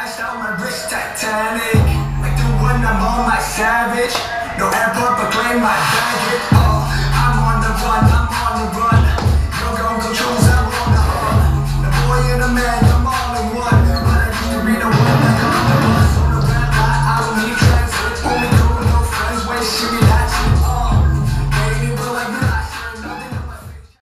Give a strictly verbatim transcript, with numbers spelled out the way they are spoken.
Flashed out my wrist, Titanic. Like the one I'm on my savage. No airport.